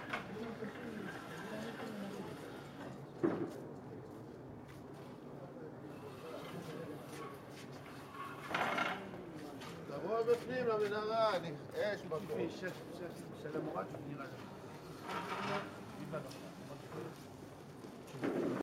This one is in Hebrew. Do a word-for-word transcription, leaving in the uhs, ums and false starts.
תבוא בפנים למנהרה, אש בקור. של המורד שנראה לך.